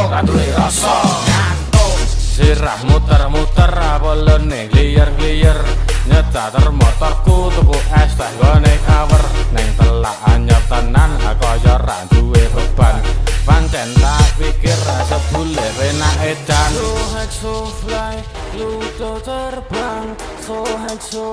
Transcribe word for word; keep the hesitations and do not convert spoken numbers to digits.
ora duwe rasa. Sirah muter-muter apelene gliyer-gliyer nyetar motorku tuku es teh gone kawer ning telak anyep tenan kaya ra duwe beban pancen tak pikir sebule penak edan so high so fly Pluto terbang so high so